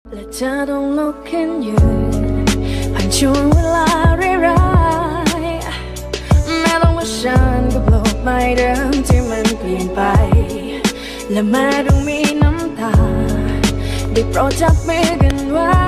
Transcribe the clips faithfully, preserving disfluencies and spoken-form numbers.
และเธอต้องลุกขึ้นยืนผ่านช่วงเวลาร้ายๆแม้ต้องเผชิญกับโลกใบเดิมที่มันเปลี่ยนไปและแม้ต้องมีน้ำตาได้โปรดจับมือกันไว้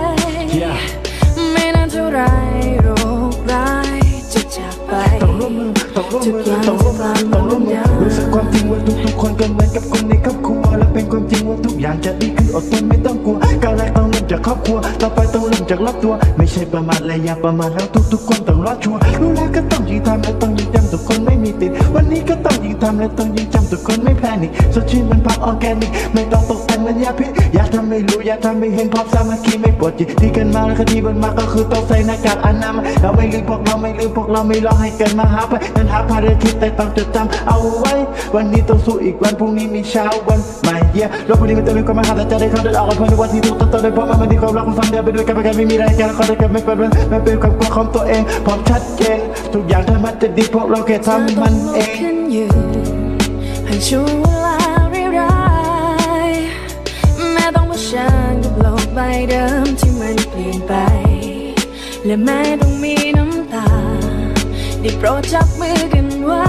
ไม่นานเท่าไรโรคร้ายจะจากไปทุกอย่างจะกลับมาเหมือนเดิมรู้สึกความจริงว่าทุกๆคนก็เหมือนกับคนในครอบครัวและเป็นความจริงว่าทุกอย่างจะดีขึ้นอดทนไม่ต้องกลัวก้าวแรกต้องเริ่มจากครอบครัวต่อไปต้องเริ่มจากรอบตัวไม่ใช่ประมาทและอย่าประมาทแล้วทุกๆคนต้องรอดชัวร์รู้แล้วก็ต้องยิ่งทำและต้องยิ่งจำทุกคนไม่มีติดวันนี้ก็ต้องยิ่งทำและต้องยิ่งจำทุกคนไม่แพนิคสดชื่นมันผักออร์แกนิกไม่ต้องตกแต่งมันยาพิษอย่าทำไม่รู้อย่าทำไม่เห็นพร้อมสามัคคีไม่ปวดจิตที่กันมาและคดีบนมาก็คือต้องใส่หน้ากากอนามัยเราไม่ลืมพวกเราไม่ลืมพวกเราไม่รอให้เกินมาหาไปนั้นหาภารกิจแต่ต้องจดจำเอาไว้วันนี้ต้องสู้อีกวันพรุ่งนี้มีเช้าวันใหม่เยี่ยโลกนี้มันเต็มไปด้วยความหาแต่จะได้เข้าเดินออกกันเพื่อในวันที่ทุกข์ต้องได้เพราะมันดีความรักความฝันเดินไปด้วยกันไปกันไม่มีอะไรกันแล้วก็ได้กันไม่เป็นไม่เป็นความกลัวของตัวเองพร้อมชัดเจนทุกอย่างถ้ามันจะดีพวกเราแค่ทำมันเองผ่านช่วงเวลาร้ายๆแม้ต้องเผชิญกับโลกใบเดิมที่มันเปลี่ยนไปและแม้ต้องมีน้ำตาได้โปรดจับมือกันไว้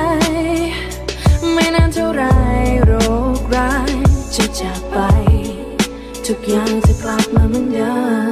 ไม่นานเท่าไรโรคร้ายจะจากไปทุกอย่างจะกลับมาเหมือนเดิม